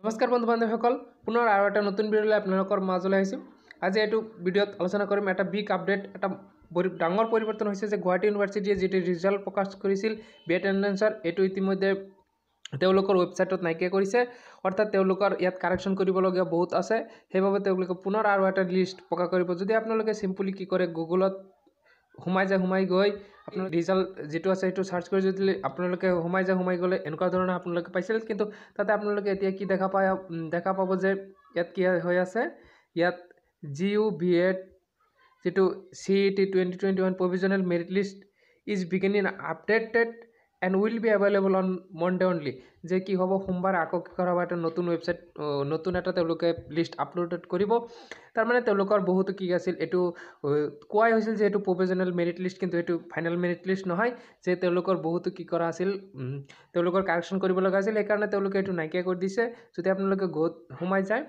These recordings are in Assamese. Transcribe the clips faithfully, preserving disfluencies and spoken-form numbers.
নমস্কাৰ বন্ধু বান্ধৱীসকল, পুনৰ আৰু এটা নতুন ভিডিঅ'লৈ আপোনালোকৰ মাজলৈ আহিছোঁ। আজি এইটো ভিডিঅ'ত আলোচনা কৰিম এটা বিগ আপডেট, এটা ডাঙৰ পৰিৱৰ্তন হৈছে যে গুৱাহাটী ইউনিভাৰ্চিটিয়ে যিটো ৰিজাল্ট প্ৰকাশ কৰিছিল বি এটেণ্ডেঞ্চৰ, এইটো ইতিমধ্যে তেওঁলোকৰ ৱেবছাইটত নাইকিয়া কৰিছে। অৰ্থাৎ তেওঁলোকৰ ইয়াত কাৰেকশ্যন কৰিবলগীয়া বহুত আছে, সেইবাবে তেওঁলোকে পুনৰ আৰু এটা লিষ্ট প্ৰকাশ কৰিব। যদি আপোনালোকে চিম্পলি কি কৰে, গুগলত সোমাই যায়, সোমাই গৈ আপোনাৰ ৰিজাল্ট যিটো আছে সেইটো চাৰ্চ কৰি যদি আপোনালোকে সোমাই যায়, সোমাই গ'লে এনেকুৱা ধৰণৰ আপোনালোকে পাইছিল। কিন্তু তাতে আপোনালোকে এতিয়া কি দেখা পায়, দেখা পাব যে ইয়াত কি হৈ আছে, ইয়াত জি ইউ বি এড যিটো C E T twenty twenty one provisional merit list is beginning updated and will be available on Monday only. যে কি হ'ব, সোমবাৰে আকৌ কি কৰা হ'ব, এটা নতুন ৱেবছাইট, নতুন এটা তেওঁলোকে লিষ্ট আপলোডেড কৰিব। তাৰমানে তেওঁলোকৰ বহুতো কি আছিল, এইটো কোৱাই হৈছিল যে এইটো প্ৰভিজনেল মেৰিট লিষ্ট, কিন্তু এইটো ফাইনেল মেৰিট লিষ্ট নহয়। যে তেওঁলোকৰ বহুতো কি কৰা আছিল, তেওঁলোকৰ কাৰেকশ্যন কৰিব লগা আছিল, সেইকাৰণে তেওঁলোকে এইটো নাইকিয়া কৰি দিছে। যদি আপোনালোকে গত সোমাই যায়,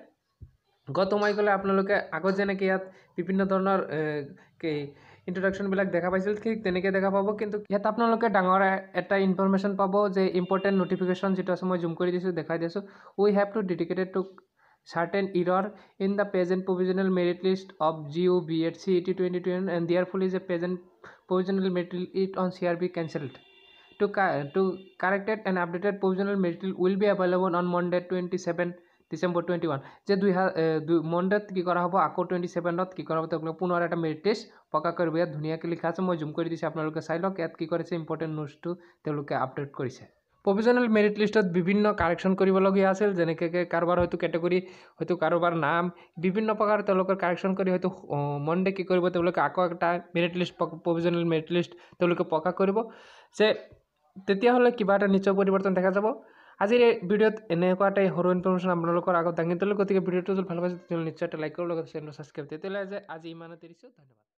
গত সোমাই গ'লে আপোনালোকে আগত যেনেকৈ ইয়াত বিভিন্ন ধৰণৰ কি ইন্ট্ৰডাকশ্যনবিলাক দেখা পাইছিল, ঠিক তেনেকৈ দেখা পাব। কিন্তু ইয়াত আপোনালোকে ডাঙৰ এটা ইনফৰমেশ্যন পাব যে ইম্পৰ্টেণ্ট নটিফিকেশ্যন যিটো আছে, মই জুম কৰি দিছোঁ, দেখাই দিছোঁ। We have to dedicated to certain error in the present provisional merit list of G U B at C E T twenty twenty and therefore is a present provisional merit list on C R B cancelled. To, to corrected and updated provisional merit list will be available on Monday twenty-seven December twenty one. যে দুই দুই মণ্ডেত কি কৰা হ'ব, আকৌ টুৱেণ্টি ছেভেনত কি কৰা হ'ব, তেওঁলোকে পুনৰ এটা মেৰিট লিষ্ট প্ৰকাশ কৰিব। ইয়াত ধুনীয়াকৈ লিখা আছে, মই জুম কৰি দিছোঁ, আপোনালোকে চাই লওক। ইয়াত কি কৰিছে, ইম্পৰ্টেণ্ট নিউজটো তেওঁলোকে আপডেট কৰিছে। প্ৰভিজনেল মেৰিট লিষ্টত বিভিন্ন কাৰেকশ্যন কৰিবলগীয়া আছিল, যেনেকৈ কাৰোবাৰ হয়তো কেটেগৰী, হয়তো কাৰোবাৰ নাম, বিভিন্ন প্ৰকাৰ তেওঁলোকৰ কাৰেকশ্যন কৰি হয়তো মনডে কি কৰিব, তেওঁলোকে আকৌ এটা merit list, provisional merit list তেওঁলোকে প্ৰকাশ কৰিব। যে তেতিয়াহ'লে কিবা এটা নিশ্চয় পৰিৱৰ্তন দেখা যাব। আজিৰ এই ভিডিঅ'ত এনেকুৱা এটা সৰু ইনফৰমেশ্যন আপোনালোকৰ আগত দাঙি দিলোঁ। গতিকে ভিডিঅ'টো যদি ভাল পাইছে তেতিয়াহ'লে নিশ্চয় এটা লাইক কৰিব, লগতে চেনেলটো ছাবস্ক্ৰাইব। তেতিয়াহ'লে যে আজি ইমানতে এৰিছোঁ, ধন্যবাদ।